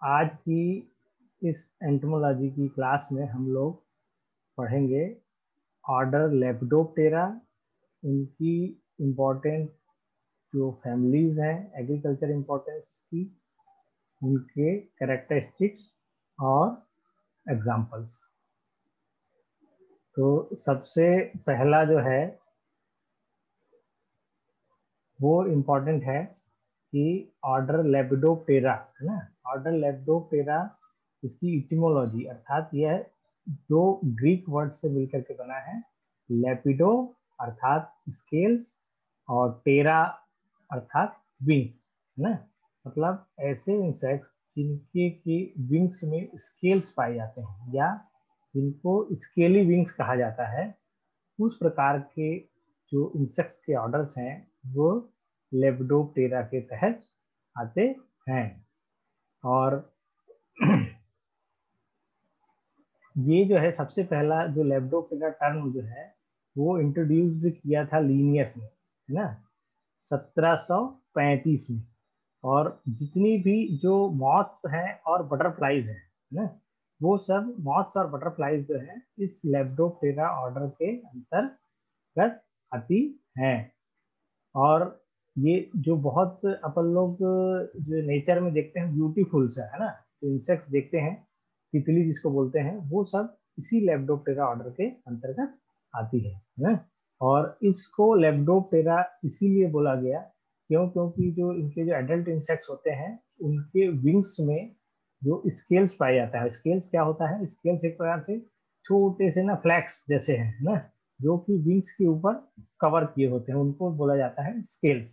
आज की इस एंटोमोलॉजी की क्लास में हम लोग पढ़ेंगे ऑर्डर लेपिडोप्टेरा, इनकी इम्पोर्टेंट जो फैमिलीज हैं एग्रीकल्चर इम्पोर्टेंस की, उनके कैरेक्टरिस्टिक्स और एग्जाम्पल्स। तो सबसे पहला जो है वो इम्पोर्टेंट है कि ऑर्डर लेपिडोप्टेरा है ना। ऑर्डर लेपिडोप्टेरा, इसकी इटिमोलॉजी अर्थात यह दो ग्रीक वर्ड से मिलकर के बना है। लेपिडो अर्थात स्केल्स और टेरा अर्थात विंग्स है ना। मतलब ऐसे इंसेक्ट्स जिनके की विंग्स में स्केल्स पाए जाते हैं या जिनको स्केली विंग्स कहा जाता है, उस प्रकार के जो इंसेक्ट्स के ऑर्डर्स हैं वो लेपिडोप्टेरा के तहत आते हैं। और ये जो है सबसे पहला जो लेपिडोप्टेरा टर्म जो है वो इंट्रोड्यूस्ड किया था लीनियस ने, है ना, 1735 में। और जितनी भी जो मॉथ्स हैं और बटरफ्लाइज हैं ना, वो सब मॉथ्स और बटरफ्लाइज जो है इस लेपिडोप्टेरा ऑर्डर के अंतर्गत आती हैं। और ये जो बहुत अपन लोग जो नेचर में देखते हैं ब्यूटीफुल सा है ना, जो इंसेक्ट्स देखते हैं, तितली जिसको बोलते हैं, वो सब इसी लेपिडोप्टेरा ऑर्डर के अंतर्गत आती है ना। और इसको लेपिडोप्टेरा इसीलिए बोला गया क्योंकि जो इनके जो एडल्ट इंसेक्ट्स होते हैं उनके विंग्स में जो स्केल्स पाया जाता है। स्केल्स क्या होता है? स्केल्स एक प्रकार से छोटे से ना फ्लैक्स जैसे हैं ना, जो कि विंग्स के ऊपर कवर किए होते हैं, उनको बोला जाता है स्केल्स।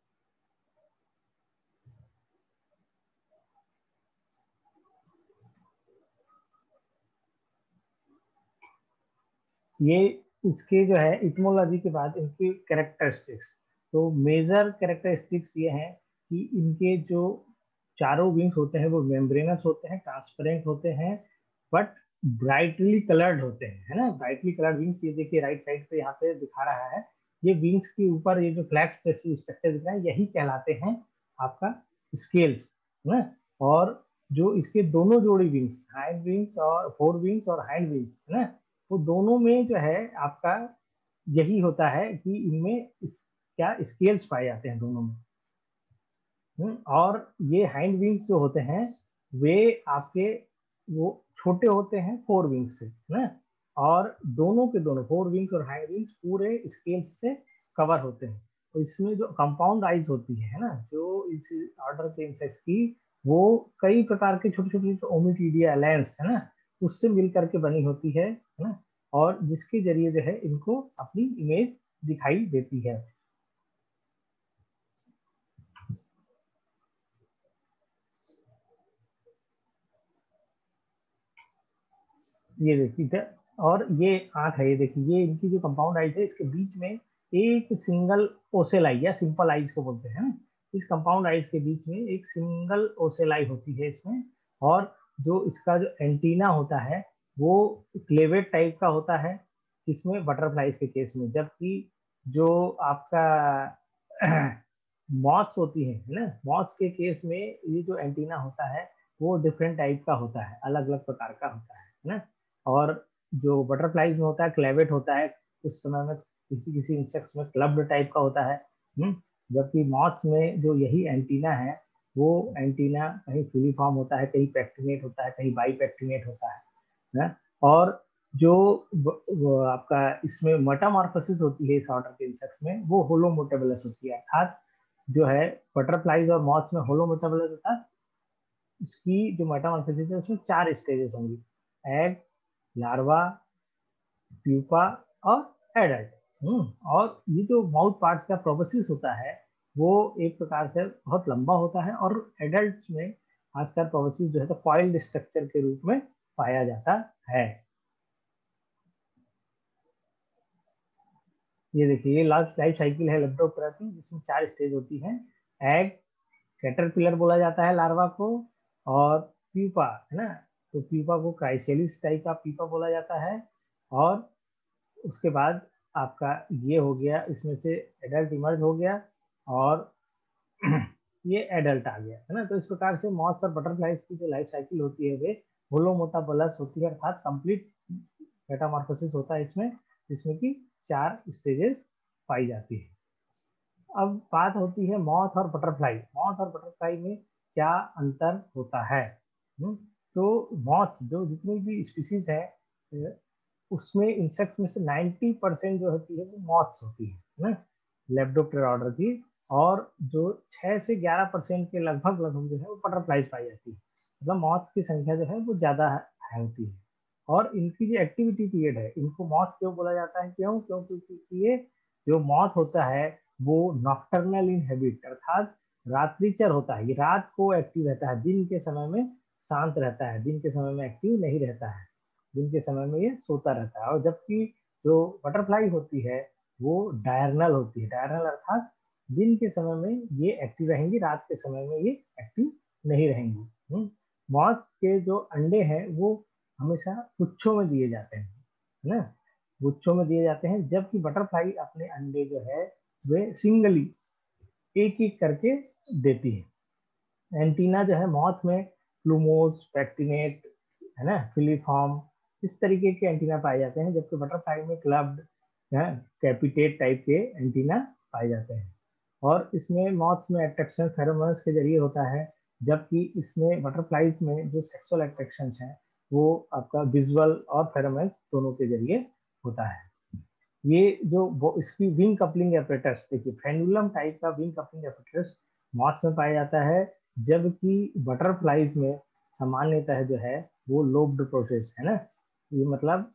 ये इसके जो है इटमोलॉजी के बाद इनके कैरेक्टरिस्टिक्स, तो मेजर कैरेक्टरिस्टिक्स ये हैं कि इनके जो चारों विंग्स होते हैं वो मेम्ब्रेनस होते हैं, ट्रांसपेरेंट होते हैं, बट ब्राइटली कलर्ड होते हैं, है ना। ब्राइटली कलर्ड विंग्स, ये देखिए राइट साइड पे यहाँ पे दिखा रहा है, ये विंग्स के ऊपर ये जो फ्लैक्स जैसी स्ट्रक्चर दिख रहा है यही कहलाते हैं आपका स्केल्स, है ना। और जो इसके दोनों जोड़ी विंग्स, हाइंड विंग्स और फोर विंग्स और हाइंड विंग्स, है ना, वो दोनों में जो है आपका यही होता है कि इनमें क्या स्केल्स पाए जाते हैं दोनों में। और ये हाइंड विंग्स जो होते हैं वे आपके वो छोटे होते हैं फोर विंग्स से ना। और दोनों के दोनों फोर विंग्स और हाइंड विंग्स पूरे स्केल्स से कवर होते हैं। तो इसमें जो कंपाउंड आइज होती है ना, जो इस ऑर्डर के इंसेक्ट्स की, वो कई प्रकार के छोटे छोटे ओमिटीडिया लेंस है ना, उससे मिल करके बनी होती है ना। और जिसके जरिए जो है इनको अपनी इमेज दिखाई देती है। ये देखिए, और ये आंख है, ये देखिए, ये इनकी जो कंपाउंड आइज है इसके बीच में एक सिंगल ओसेलाई या सिंपल आइज को बोलते हैं। इस कंपाउंड आइज के बीच में एक सिंगल ओसेलाई होती है इसमें। और जो इसका जो एंटीना होता है वो क्लेवेट टाइप का होता है इसमें, बटरफ्लाइज के केस में। जबकि जो आपका मॉथ्स होती है ना, मॉथ्स के केस में ये जो एंटीना होता है वो डिफरेंट टाइप का होता है, अलग अलग प्रकार का होता है ना। और जो बटरफ्लाइज में होता है क्लेवेट होता है, उस समय में किसी किसी इंसेक्ट्स में क्लब्ड टाइप का होता है। जबकि मॉथ्स में जो यही एंटीना है वो एंटीना कहीं फिलीफॉर्म होता है, कहीं पैक्टिनेट होता है, कहीं बाई पैक्टिनेट होता है ना। और जो वो आपका इसमें मेटामॉर्फोसिस होती है इस ऑर्डर के इंसेक्ट्स में, वो होलोमोटेबलस होती है। अर्थात जो है बटरफ्लाइज और मॉथ्स में होलोमोटेबलस होता है, इसकी जो मेटामॉर्फोसिस है उसमें 4 स्टेजेस होंगी: एग, लार्वा, प्यूपा और एडल्ट। और ये जो माउथ पार्ट्स का प्रोबोसिस होता है वो एक प्रकार से बहुत लंबा होता है, और एडल्ट में खासकर प्रोबोसिस जो है तो कॉइल्ड स्ट्रक्चर के रूप में पाया जाता है। ये देखिए, ये लास्ट लाइफ साइकिल है लेप्टोप्टेरा की, जिसमें 4 स्टेज होती है। एग, कैटरपिलर बोला जाता है लार्वा को, और प्यूपा है ना, तो प्यूपा को क्राइसेलिस टाइप का प्यूपा बोला जाता है। और उसके बाद आपका ये हो गया, इसमें से एडल्ट इमर्ज हो गया। और ये एडल्ट आ गया है ना। तो इस प्रकार से मॉथ्स और बटरफ्लाइज की जो लाइफ साइकिल होती है वे होलोमोटाबलस होती है, अर्थात कंप्लीट मेटामॉर्फोसिस होता है इसमें, जिसमें कि 4 स्टेजेस पाई जाती है। अब बात होती है मॉथ और बटरफ्लाई। मॉथ और बटरफ्लाई में क्या अंतर होता है? तो मॉथ जो जितनी भी स्पीसीज है उसमें इंसेक्ट्स में से 90% जो होती है वो मॉथ्स होती है ना, लेप्डोप्टेरा ऑर्डर की। और जो 6 से 11% के लगभग लगभग जो है वो बटरफ्लाइज पाई जाती है। मतलब मॉथ्स की संख्या जो है वो ज्यादा है होती है। और इनकी जो एक्टिविटी पीरियड है, इनको मॉथ क्यों बोला जाता है? क्यों? क्योंकि ये जो मॉथ होता है वो नॉक्टर्नल इन हैबिट, अर्थात रात्रिचर होता है। ये रात को एक्टिव रहता है, दिन के समय में शांत रहता है, दिन के समय में एक्टिव नहीं रहता है, दिन के समय में ये सोता रहता है। और जबकि जो बटरफ्लाई होती है वो डायरनल होती है। डायरनल अर्थात दिन के समय में ये एक्टिव रहेंगी, रात के समय में ये एक्टिव नहीं रहेंगी। मॉथ के जो अंडे हैं वो हमेशा गुच्छों में दिए जाते हैं, है ना, गुच्छों में दिए जाते हैं। जबकि बटरफ्लाई अपने अंडे जो है वे सिंगली एक एक करके देती है। एंटीना जो है मॉथ में प्लूमोस, पैक्टिनेट, है ना, फिलीफॉर्म, इस तरीके के एंटीना पाए जाते हैं। जबकि बटरफ्लाई में क्लब्ड, कैपिटेट टाइप के एंटीना पाए जाते हैं। और इसमें मॉथ्स में अट्रैक्शन फेरोमोन्स के जरिए होता है, जबकि इसमें बटरफ्लाइज में जो सेक्सुअल अट्रैक्शन है वो आपका विजुअल और फेरोमोन्स दोनों के जरिए होता है। ये जो इसकी विंग कपलिंग एपरेटस, देखिए फ्रेनुलम टाइप का विंग कपलिंग एपरेटस मॉथ्स में पाया जाता है, जबकि बटरफ्लाइज में सामान्यतः जो है वो लोब्ड प्रोसेस है ना। ये मतलब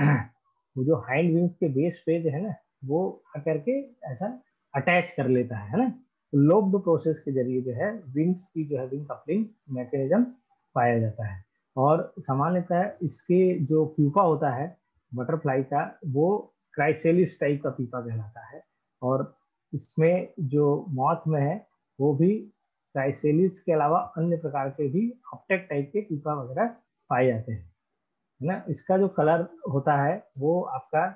वो जो हाइंड विंग्स के बेस पे जो है ना वो आकर के ऐसा अटैच कर लेता है ना। तो लोब्ड प्रोसेस के जरिए जो है विंग्स की जो है विंग कपलिंग मैकेनिज्म पाया जाता है। और सामान्यतः इसके जो प्यूपा होता है बटरफ्लाई का वो क्राइसेलिस टाइप का पीपा कहलाता है। और इसमें जो मॉथ में है वो भी क्राइसेलिस के अलावा अन्य प्रकार के भी ऑप्टेक टाइप के पीपा वगैरह पाए जाते हैं, है ना। इसका जो कलर होता है वो आपका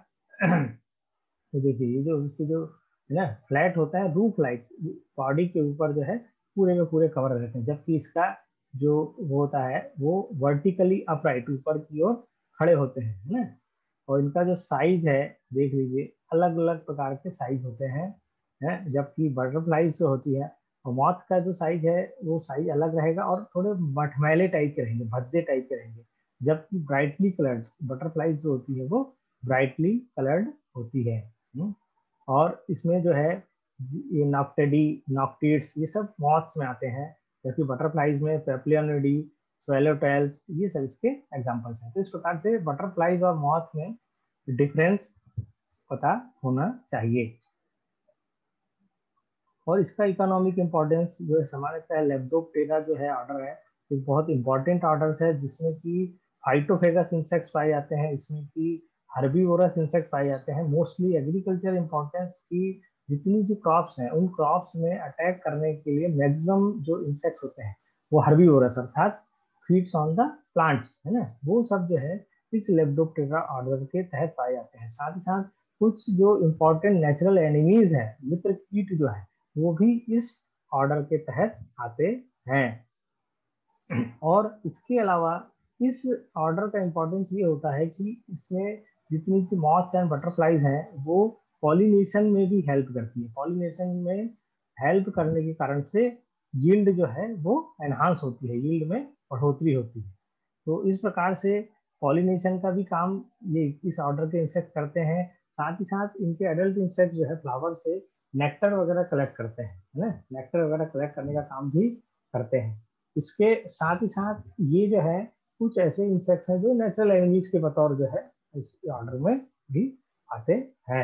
तो देखिए ये जो इसकी जो है ना फ्लैट होता है, रूफ लाइक बॉडी के ऊपर जो है पूरे में पूरे कवर रहते हैं। जबकि इसका जो वो होता है वो वर्टिकली अपराइट ऊपर की ओर खड़े होते हैं, है ना। और इनका जो साइज है देख लीजिए, अलग अलग प्रकार के साइज होते हैं, है। जबकि बटरफ्लाई जो होती है और मॉथ का जो साइज है वो साइज अलग रहेगा और थोड़े मटमैले टाइप के रहेंगे, भद्दे टाइप के रहेंगे। जबकि ब्राइटली कलर्ड बटरफ्लाई जो होती है वो ब्राइटली कलर्ड होती है। और इसमें जो है ये नॉक्टेडी, नॉक्टिड्स, ये सब मॉथ्स में आते हैं। जबकि बटरफ्लाइज में पेप्लियोनिडी, स्वेलोटेल्स, ये सब इसके एग्जांपल्स हैं। तो इस प्रकार से बटरफ्लाइज और मॉथ में डिफरेंस पता होना चाहिए। और इसका इकोनॉमिक इम्पोर्टेंस जो है सामान्यतः लेप्डोप्टेरा जो है ऑर्डर है, एक बहुत इंपॉर्टेंट ऑर्डर है जिसमें कि फाइटोफेगस इंसेक्ट्स पाए जाते हैं, इसमें कि हर्बीवोरस इंसेक्ट पाए जाते हैं। मोस्टली एग्रीकल्चर इंपॉर्टेंस की जितनी जो क्रॉप्स हैं उन क्रॉप्स में अटैक करने के लिए मैक्सिमम जो इंसेक्ट्स होते हैं वो हर्बीवोरस अर्थात फीड्स ऑन द प्लांट्स, है ना, वो सब जो है इस लेप्डोप्टेरा ऑर्डर के तहत पाए जाते हैं। साथ ही साथ कुछ जो इम्पोर्टेंट नेचुरल एनिमीज है, मित्र कीट जो है, वो भी इस ऑर्डर के तहत आते हैं। और इसके अलावा इस ऑर्डर का इम्पोर्टेंस ये होता है कि इसमें जितनी भी मॉथ्स एंड बटरफ्लाइज हैं वो पॉलिनेशन में भी हेल्प करती है। पॉलिनेशन में हेल्प करने के कारण से यील्ड जो है वो एनहांस होती है, यील्ड में बढ़ोतरी होती है। तो इस प्रकार से पॉलिनेशन का भी काम ये इस ऑर्डर के इंसेक्ट करते हैं। साथ ही साथ इनके एडल्ट इंसेक्ट जो है फ्लावर से नेक्टर वगैरह कलेक्ट करते हैं, है ना, नेक्टर वगैरह कलेक्ट करने का काम भी करते हैं। इसके साथ ही साथ ये जो है कुछ ऐसे इंसेक्ट्स हैं जो नेचुरल एनिमीज के बतौर जो है इस ऑर्डर में भी आते हैं।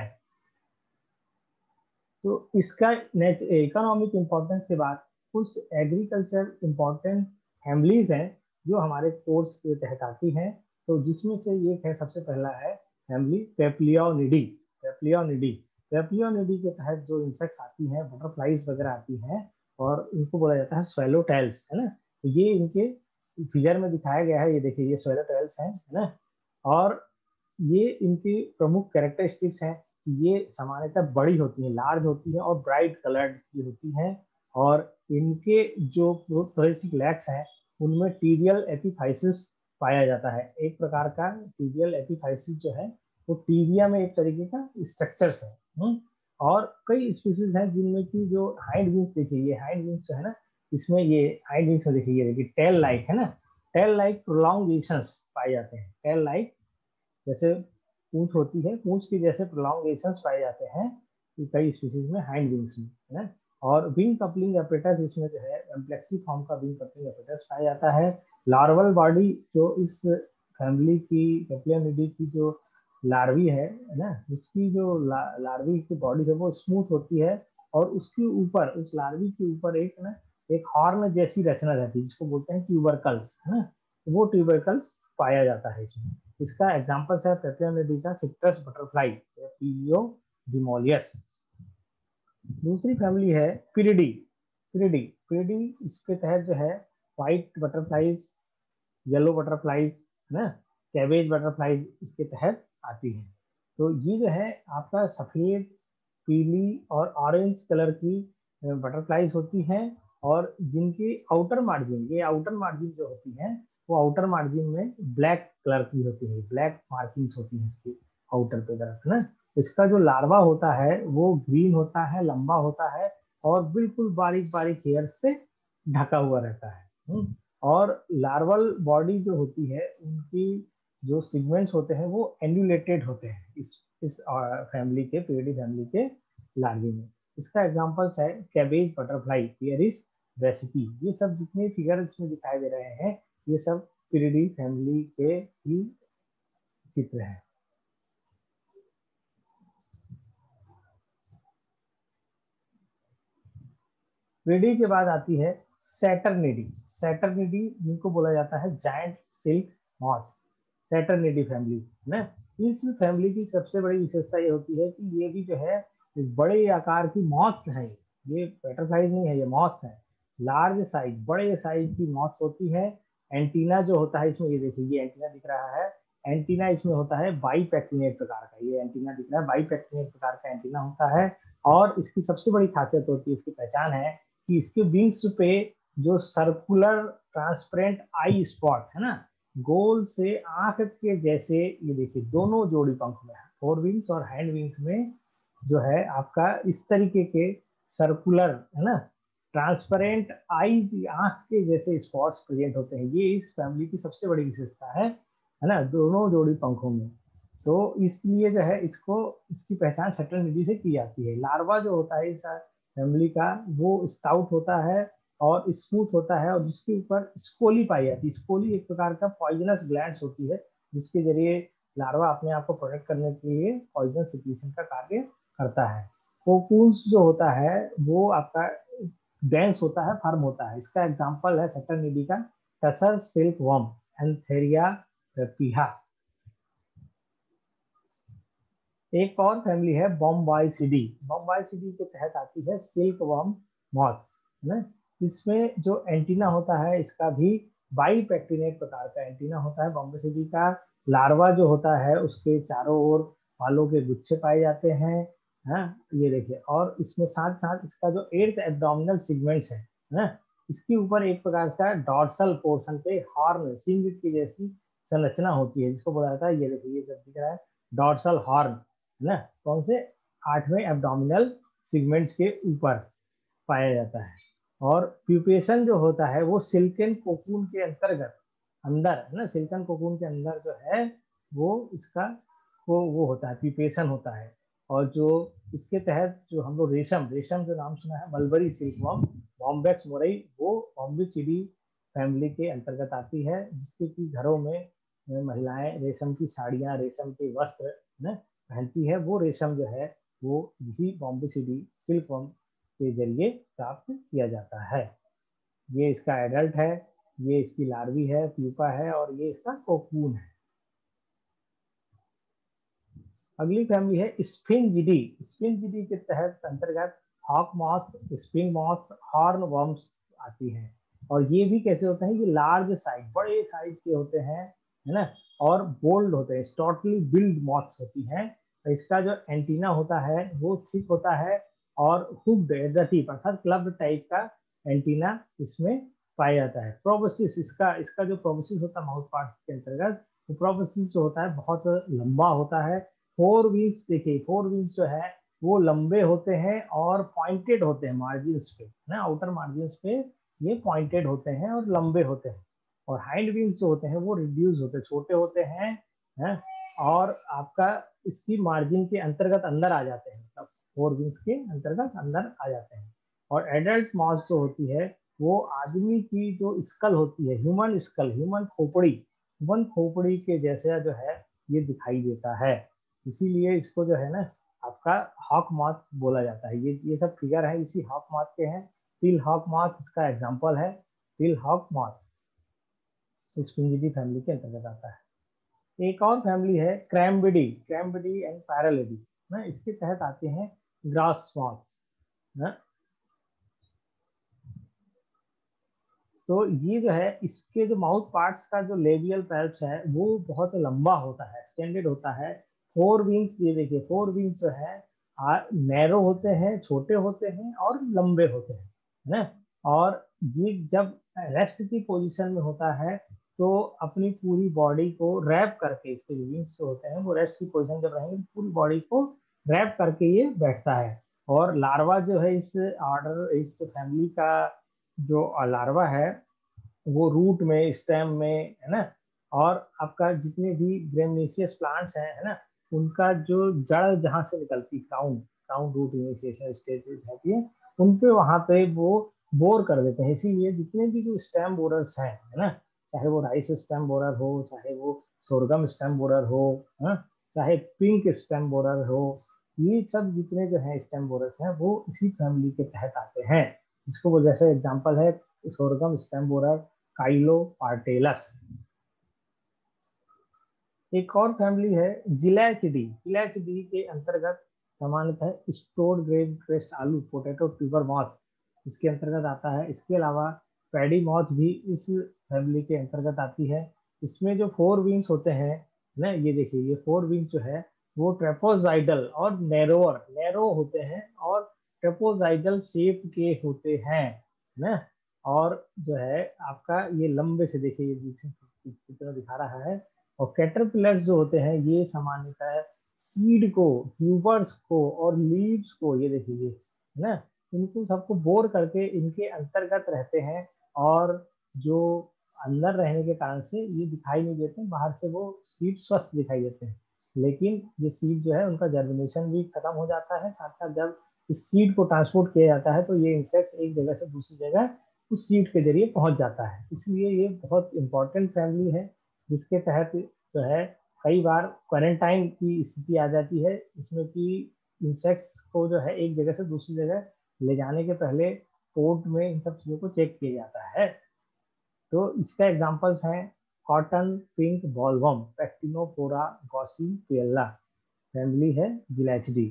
तो इसका इकोनॉमिक इम्पोर्टेंस के बाद कुछ एग्रीकल्चर इम्पोर्टेंट फैमिलीज हैं जो हमारे कोर्स के तहत आती हैं। तो जिसमें से एक है, सबसे पहला है फैमिली पेप्लियोनिडी। पेप्लियोनिडी, पेप्लियोनिडी के तहत जो इंसेक्ट्स आती हैं, बटरफ्लाइज वगैरह आती हैं, और इनको बोला जाता है स्वेलोटेल्स, है ना। तो ये इनके फिगर में दिखाया गया है, ये देखिए ये स्वेलोटेल्स हैं, है ना। और ये इनकी प्रमुख कैरेक्टरिस्टिक्स हैं कि ये सामान्यतः बड़ी होती हैं, लार्ज होती हैं और ब्राइट कलर्ड की होती हैं। और इनके जो प्रोथोरेसिक लेग्स हैं उनमें टीबियल एपिफाइसिस पाया जाता है। एक प्रकार का टीबियल एपिफाइसिस जो है वो टीबिया में एक तरीके का स्ट्रक्चर्स है। और कई स्पीसीज हैं जिनमें की जो हाइंड विंग्स, देखिए ये हाइंड विंग्स जो है ना, इसमें ये हाइंड विंग्स में देखिए, ये देखिए टेल लाइक है ना, टेल लाइक प्रोलॉन्गेशंस पाए जाते हैं। टेल लाइक जैसे पूंछ होती है, पूंछ की जैसे प्रोलॉन्गेशंस पाए जाते हैं कई स्पीसीज में हाइंड विंग्स में, है ना। और विंग कपलिंग एपरेटस इसमें जो है एम्प्लेक्सी फॉर्म का विंग कपलिंग एपरेटस पाया जाता है। लार्वल बॉडी जो इस फैमिली की कैप्लियनिडी की जो लार्वी है ना, उसकी जो लार्वी की बॉडी है वो स्मूथ होती है, और उसके ऊपर, उस लार्वी के ऊपर एक ना एक हॉर्न जैसी रचना रहती है जिसको बोलते हैं ट्यूबरकल्स, है ना। वो ट्यूबरकल्स पाया जाता है इसमें। इसका एग्जांपल है कैप्लियनिडी का सिट्रस बटरफ्लाई, पीलियो डिमोलियस। दूसरी फैमिली है पिरिडी। पिरिडी पिरिडी इसके तहत जो है व्हाइट बटरफ्लाईज, येलो बटरफ्लाईज, है ना, कैबेज बटरफ्लाईज इसके तहत आती है। तो ये जो है आपका सफेद, पीली और ऑरेंज कलर की बटरफ्लाईज होती हैं, और जिनकी आउटर मार्जिन, ये आउटर मार्जिन जो होती है वो आउटर मार्जिन में ब्लैक कलर की होती है, ब्लैक मार्किंग्स होती है इसकी आउटर पे तरफ ना। इसका जो लार्वा होता है वो ग्रीन होता है, लंबा होता है, और बिल्कुल बारीक बारीक हेयर से ढका हुआ रहता है। और लार्वल बॉडी जो होती है उनकी जो सिगमेंट्स होते हैं वो एन्यूलेटेड होते हैं इस फैमिली के, पीरिडी फैमिली के लार्वी में। इसका एग्जांपल्स है कैबेज बटरफ्लाई, पियरिस वेसिकी। ये सब जितने फिगर इसमें दिखाई दे रहे हैं ये सब पीरिडी फैमिली के ही चित्र हैं। पीरिडी के बाद आती है सैटरनिडी। सैटरनिडी जिनको बोला जाता है giant silk moth, saturniidae family है ना। इस फैमिली की सबसे बड़ी विशेषता ये होती है कि ये भी जो है बड़े आकार की मॉथ्स हैं। ये बटरफ्लाईज नहीं है, ये मॉथ्स है। लार्ज साइज, बड़े साइज की मॉथ्स होती है। एंटीना जो होता है इसमें, ये देखिए ये एंटीना दिख रहा है, एंटीना इसमें होता है बाईपेक्टिनेट प्रकार का, ये एंटीना दिख रहा है बाईपेक्टिनेट प्रकार का एंटीना होता है। और इसकी सबसे बड़ी खासियत होती है, इसकी पहचान है कि इसके विंग्स पे जो सर्कुलर ट्रांसपेरेंट आई स्पॉट है ना, गोल से आंख के जैसे, ये देखिए दोनों जोड़ी पंख में, फोर विंग्स और हैंड विंग्स में जो है आपका इस तरीके के सर्कुलर, है ना, ट्रांसपेरेंट आई, आंख के जैसे स्पॉट्स प्रेजेंट होते हैं। ये इस फैमिली की सबसे बड़ी विशेषता है ना, दोनों जोड़ी पंखों में। तो इसलिए जो है इसको, इसकी पहचान सैटरनिडी से की जाती है। लार्वा जो होता है इस फैमिली का वो स्टाउट होता है और स्मूथ होता है, और जिसके ऊपर स्कोली पाई जाती है। स्कोली एक प्रकार का पॉइजनस ग्लैंड्स होती है जिसके जरिए लार्वा अपने आप को प्रोटेक्ट करने के लिए पॉइजन सिक्रीशन का कार्य करता है। कोकून्स जो होता है वो आपका डेंस होता है, फर्म होता है। इसका एग्जांपल है सैटरनिडी का टसर सिल्क वर्म, एंथेरिया पीहा। एक और फैमिली है बॉम्बाइसिडी। बॉम्बाइसिडी के तहत आती है सिल्क वर्म मॉथ, है ना। इसमें जो एंटीना होता है इसका भी बाईपेक्टिनेट प्रकार का एंटीना होता है। बॉम्बाइसिडी का लार्वा जो होता है उसके चारों ओर बालों के गुच्छे पाए जाते हैं। हाँ, ये देखिए, और इसमें साथ साथ इसका जो एर्थ एब्डोमिनल सिगमेंट्स है ना, इसके ऊपर एक प्रकार का डॉर्सल पोर्शन पे हॉर्न, सिंग की जैसी संरचना होती है जिसको बोला जाता है, ये देखिए ये सब दिख रहा है डॉर्सल हॉर्न, है ना। कौन से, आठवें एब्डोमिनल सिगमेंट्स के ऊपर पाया जाता है। और प्यूपेशन जो होता है वो सिल्कन कोकून के अंतर्गत, अंदर, है ना, सिल्कन कोकून के अंदर जो है वो इसका वो होता है, प्यूपेशन होता है। और जो इसके तहत जो हम लोग रेशम, रेशम जो नाम सुना है mulberry silk worm, bombyx mori, वो बॉम्बेसिडी फैमिली के अंतर्गत आती है, जिसके कि घरों में महिलाएं रेशम की साड़ियां, रेशम के वस्त्र ना पहनती है। वो रेशम जो है वो इसी बॉम्बेसिडी सिल्क वर्म के जरिए प्राप्त किया जाता है। ये इसका एडल्ट है, ये इसकी लार्वी है, प्यूपा है, और ये इसका कोकून है। अगली फैमिली है स्फिंजिडी। स्फिंजिडी के तहत अंतर्गत hawk moth, spring moth, horn worms आती हैं। और ये भी कैसे होते हैं, ये लार्ज साइज, बड़े साइज के होते हैं, है ना, और बोल्ड होते हैं, स्टॉटली बिल्ड मॉथ्स होती हैं। तो इसका जो एंटीना होता है वो थिक होता है और हुक्ड एट द टिप, अर्थात क्लब्ड टाइप का एंटीना इसमें पाया जाता है। प्रोबोसिस, इसका इसका जो प्रोबोसिस होता है माउथ पार्ट के अंतर्गत, वो प्रोबोसिस जो होता है बहुत लंबा होता है। फोर विंग्स, देखिए फोर विंग्स जो है वो लंबे होते हैं और पॉइंटेड होते हैं मार्जिन्स पे, ना आउटर मार्जिन्स पे ये पॉइंटेड होते हैं और लंबे होते हैं। और हाइंड विंग्स जो होते हैं वो रिड्यूस होते हैं, छोटे होते हैं, है? और आपका इसकी मार्जिन के अंतर्गत अंदर आ जाते हैं, मतलब फोर विंग्स के अंतर्गत अंदर आ जाते हैं। और एडल्ट माउस जो होती है वो आदमी की जो स्कल होती है, ह्यूमन स्कल, ह्यूमन खोपड़ी के जैसा जो है ये दिखाई देता है। इसीलिए इसको जो है ना आपका हॉक मॉथ बोला जाता है। ये सब फिगर है इसी हॉक मॉथ के हैं। टिल हॉक मॉथ इसका एग्जांपल है। टिल हॉक मॉथ इस पिंजिडी फैमिली के अंतर्गत आता है। एक और फैमिली है क्रैम्बिडी, क्रैम्बिडी एंड पैरालिडी, ना इसके तहत आते हैं ग्रास मॉथ, ना। तो ये जो है इसके जो माउथ पार्ट्स का जो लेबियल पैल्प्स है वो बहुत लंबा होता है, एक्सटेंडेड होता है। फोर विंग्स, ये देखिए फोर विंग्स जो है नैरो होते हैं, छोटे होते हैं और लंबे होते हैं, है ना। और ये जब रेस्ट की पोजीशन में होता है तो अपनी पूरी बॉडी को रैप करके, इसके विंग्स जो होते हैं वो रेस्ट की पोजीशन जब रहेंगे पूरी बॉडी को रैप करके ये बैठता है। और लार्वा जो है इस ऑर्डर, इस फैमिली का जो लार्वा है वो रूट में, स्टेम में, है ना। और आपका जितने भी ग्रेमिनेशियस प्लांट्स हैं, है ना, उनका जो जड़ जहां से निकलती, crown crown root initiation stage होती है, उन पे वहां पे वो बोर कर देते हैं। इसीलिए जितने भी जो स्टेम बोरर्स हैं, है ना, चाहे वो राइस स्टेम बोरर हो, चाहे वो सोरगम स्टेम बोरर हो, है, चाहे पिंक स्टेम बोरर हो, ये सब जितने जो है स्टेम बोरर्स हैं वो इसी फैमिली के तहत आते हैं। इसको वो जैसे एग्जांपल है सोरगम स्टेम बोरर, काइलोपार्टेलस। एक और फैमिली है जिलैचिडी, जिलैचिडी के अंतर्गत सामान्यतः स्टोर्ड ग्रेन क्रेस्ट आलू, पोटैटो ट्यूबर मॉथ इसके अंतर्गत आता है। इसके अलावा पैडी मॉथ भी इस फैमिली के अंतर्गत आती है। इसमें जो फोर विंग्स होते हैं ना, ये देखिए ये फोर विंग्स जो है वो ट्रेपोजाइडल और नैरो होते हैं और ट्रेपोजाइडल शेप के होते हैं ना। और जो है आपका ये लंबे से, देखिए ये चित्र दिखा रहा है। और कैटरपिलर्स जो होते हैं ये सामान्यतः सीड को, ट्यूबर्स को और लीव्स को, ये देखिए ये, है ना, इनको सबको बोर करके इनके अंतर्गत रहते हैं। और जो अंदर रहने के कारण से ये दिखाई नहीं देते, बाहर से वो सीड स्वस्थ दिखाई देते हैं। लेकिन ये सीड जो है उनका जर्मिनेशन भी खत्म हो जाता है। साथ साथ जब इस सीड को ट्रांसपोर्ट किया जाता है तो ये इंसेक्ट्स एक जगह से दूसरी जगह उस सीड के जरिए पहुंच जाता है। इसलिए ये बहुत इंपॉर्टेंट फैमिली है जिसके तहत जो है कई बार क्वारंटाइन की स्थिति आ जाती है, जिसमें कि इंसेक्ट्स को जो है एक जगह से दूसरी जगह ले जाने के पहले कोर्ट में इन सब चीज़ों को चेक किया जाता है। तो इसका एग्जांपल्स हैं cotton pink bollworm, pectinophora gossypiella, family है जिलैचिडी।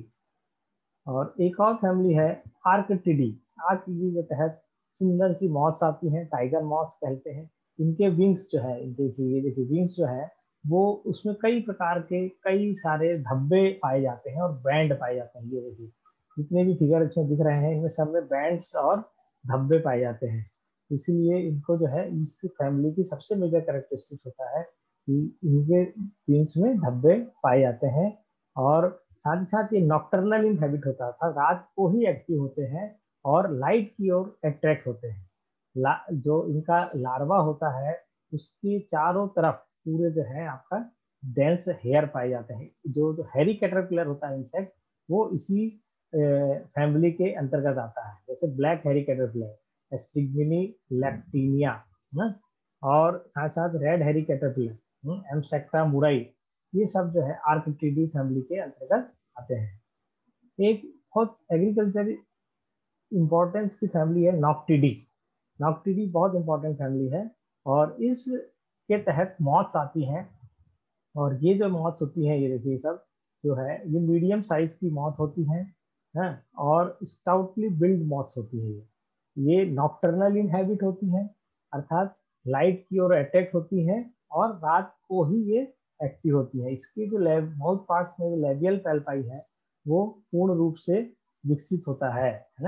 और एक और फैमिली है आर्कटिडी, आर्कटिडी के तहत सुंदर सी मॉथ्स आती हैं, टाइगर मॉथ्स कहते हैं। इनके विंग्स जो है, देखिए ये देखिए विंग्स जो है वो उसमें कई प्रकार के कई सारे धब्बे पाए जाते हैं और बैंड पाए जाते हैं। ये देखिए जितने भी फिगर इसमें दिख रहे हैं इनमें सब में बैंड्स और धब्बे पाए जाते हैं। इसीलिए इनको जो है इस फैमिली की सबसे मेजर कैरेक्टरिस्टिक होता है कि इनके विंग्स में धब्बे पाए जाते हैं। और साथ ही साथ ये नॉक्टर्नल इन हैबिट होता था, रात को ही एक्टिव होते हैं और लाइट की ओर अट्रैक्ट होते हैं। जो इनका लार्वा होता है उसके चारों तरफ पूरे जो है आपका डेंस हेयर पाए जाते हैं। जो हैरी कैटरपिलर होता है इंसेक्ट वो इसी फैमिली के अंतर्गत आता है। जैसे black hairy caterpillar, estigmene lactinea, ना। और साथ साथ रेड हैरी कैटरपिलर, एमसेक्टा मुरई, ये सब जो है आर्कटिडी फैमिली के अंतर्गत आते हैं। एक बहुत एग्रीकल्चर इंपॉर्टेंस की फैमिली है नॉक्टिडी। नॉक्टिडी बहुत इंपॉर्टेंट फैमिली है और इस के तहत मॉथ्स आती हैं। और ये जो मॉथ्स होती हैं, ये देखिए सब जो है ये मीडियम साइज की मॉथ होती हैं, है। और स्टाउटली बिल्ड मॉथ्स होती है। ये नॉक्टर्नल इन हैबिट होती हैं, अर्थात लाइट की ओर अट्रैक्ट होती हैं और रात को ही ये एक्टिव होती है। इसकी जो माउथ पार्ट्स में जो लेबियल पैल्पाई है वो पूर्ण रूप से विकसित होता है ना।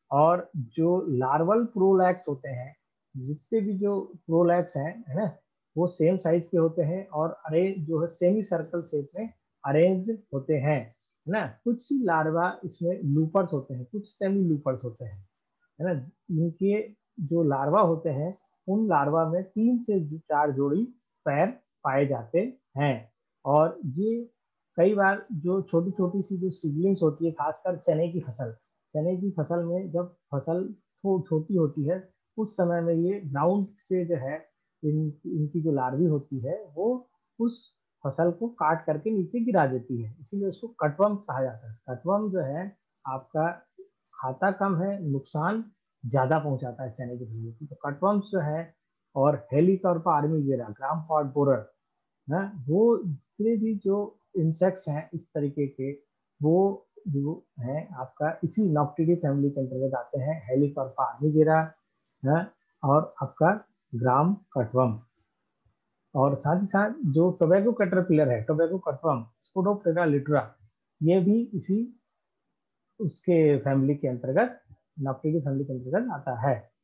और जो लार्वल प्रोलैक्स होते हैं, जिससे भी जो प्रोलैक्स हैं, है ना, वो सेम साइज के होते हैं और अरे जो है सेमी सर्कल शेप में अरेंज होते हैं, है ना। कुछ लार्वा इसमें लूपर्स होते हैं, कुछ सेमी लूपर्स होते हैं, है ना। इनके जो लार्वा होते हैं, उन लार्वा में 3 से 4 जोड़ी पैर पाए जाते हैं। और ये कई बार जो छोटी छोटी सी जो सीडलिंग्स होती है, खासकर चने की फसल में जब फसल छोटी होती है, उस समय में ये ग्राउंड से जो है इनकी जो लार्वी होती है वो उस फसल को काट करके नीचे गिरा देती है, इसीलिए उसको कटवर्म कहा जाता है। कटवर्म जो है आपका खाता कम है, नुकसान ज्यादा पहुंचाता है चने की फसल को। तो कटवर्म्स जो है और helicoverpa armigera, gram pod borer, है, वो जितने भी जो इंसेक्ट्स हैं इस तरीके के, वो जो है आपका इसी नॉक्टिडी फैमिली के अंतर्गत आते हैं। हेलिकॉर्पा आर्मीजेरा है, और आपका ग्राम कटवर्म, और साथ ही साथ जो टोबैको कैटरपिलर है, टोबैको कटवर्म, स्पोडोप्टेरा लिटरा, ये भी इसी उसके फैमिली के अंतर्गत, नॉक्टिडी फैमिली के अंतर्गत आता है।